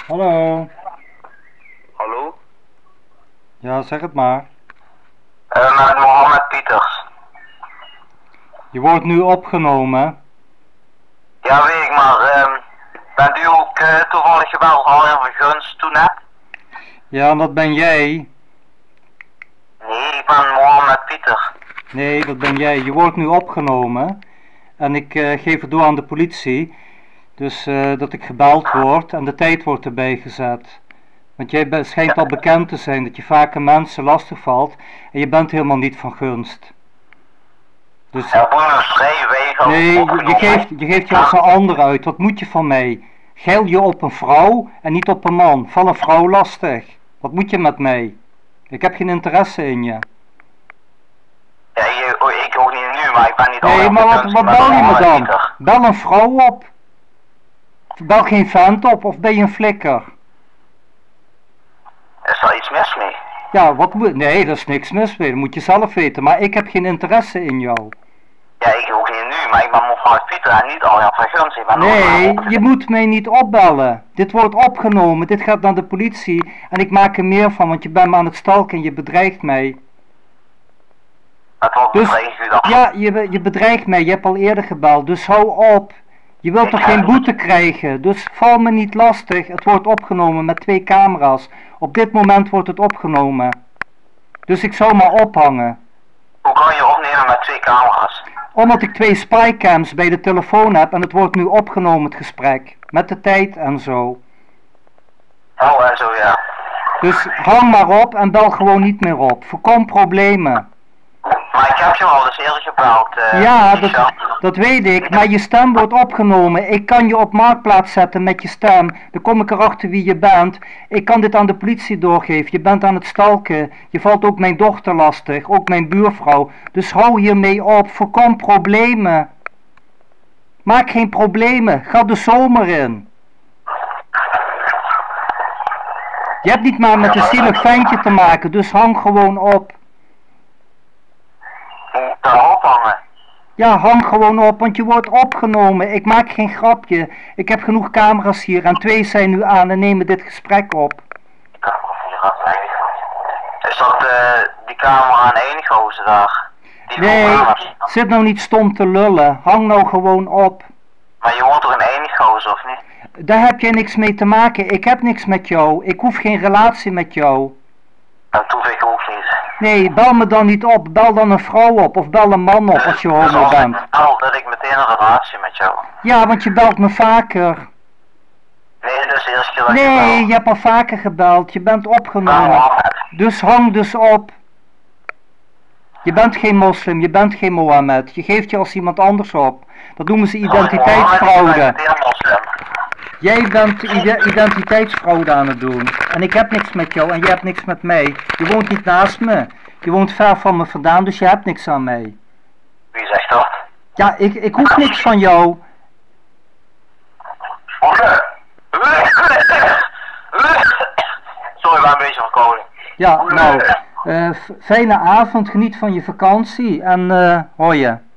Hallo. Hallo? Ja, zeg het maar. Met Mohammed Pieters. Je wordt nu opgenomen. Ja, weet ik, maar bent u ook toevallig gebeld Arjan van Guns toen net? Ja, dat ben jij. Nee, ik ben Mohammed Pieters. Nee, dat ben jij. Je wordt nu opgenomen. En ik geef het door aan de politie. Dus dat ik gebeld word en de tijd wordt erbij gezet. Want jij schijnt al bekend te zijn dat je vaker mensen lastig valt. En je bent helemaal niet van gunst. Dus... Ja, boeien schrijven, Nee, je geeft je als een ander uit. Wat moet je van mij? Geil je op een vrouw en niet op een man. Val een vrouw lastig. Wat moet je met mij? Ik heb geen interesse in je. Ja, ik ook niet nu, maar ik ben niet Nee, maar wat bel je me dan? Bel een vrouw op. Bel geen vent op of ben je een flikker? Is daar iets mis mee? Ja, wat moet... Nee, daar is niks mis mee. Dat moet je zelf weten. Maar ik heb geen interesse in jou. Ja, ik ook niet nu, maar ik ben Mohammed Pieter en niet Arjan van Guns. Nee, je moet mij niet opbellen. Dit wordt opgenomen, dit gaat naar de politie en ik maak er meer van, want je bent me aan het stalken en je bedreigt mij. Wat bedreigt u dan? Ja, je bedreigt mij, je hebt al eerder gebeld, dus hou op. Je wilt toch geen boete krijgen, dus val me niet lastig. Het wordt opgenomen met 2 camera's. Op dit moment wordt het opgenomen. Dus ik zou maar ophangen. Hoe kan je opnemen met 2 camera's? Omdat ik 2 spycams bij de telefoon heb en het wordt nu opgenomen, het gesprek. Met de tijd en zo. Oh, en zo, ja. Dus hang maar op en bel gewoon niet meer op. Voorkom problemen. Maar ik heb je al eens eerder gebeld. Ja, dat weet ik, maar je stem wordt opgenomen. Ik kan je op marktplaats zetten met je stem. Dan kom ik erachter wie je bent. Ik kan dit aan de politie doorgeven. Je bent aan het stalken. Je valt ook mijn dochter lastig, ook mijn buurvrouw. Dus hou hiermee op. Voorkom problemen. Maak geen problemen. Ga de zomer in. Je hebt niet maar met een zielig ventje te maken, dus hang gewoon op. Ophangen. Ja, hang gewoon op, want je wordt opgenomen. Ik maak geen grapje. Ik heb genoeg camera's hier en 2 zijn nu aan en nemen dit gesprek op. Is dat die camera aan Eenigozen daar? Nee, zit nou niet stom te lullen. Hang nou gewoon op. Maar je woont toch in Eenigozen, of niet? Daar heb jij niks mee te maken. Ik heb niks met jou. Ik hoef geen relatie met jou. Dat hoef ik ook niet. Nee, bel me dan niet op. Bel dan een vrouw op of bel een man op als je homo bent. Dat ik meteen een relatie met jou. Ja, want je belt me vaker. Nee, dat is de eerste keer dat Nee, je hebt al vaker gebeld. Je bent opgenomen. Dus hang dus op. Je bent geen moslim, je bent geen Mohammed. Je geeft je als iemand anders op. Dat noemen ze identiteitsfraude. Jij bent identiteitsfraude aan het doen. En ik heb niks met jou en jij hebt niks met mij. Je woont niet naast me. Je woont ver van me vandaan, dus je hebt niks aan mij. Wie zegt dat? Ja, ik hoef niks van jou. Sorry, ik ben een beetje verkouden. Ja, nou, fijne avond, geniet van je vakantie en hoor je.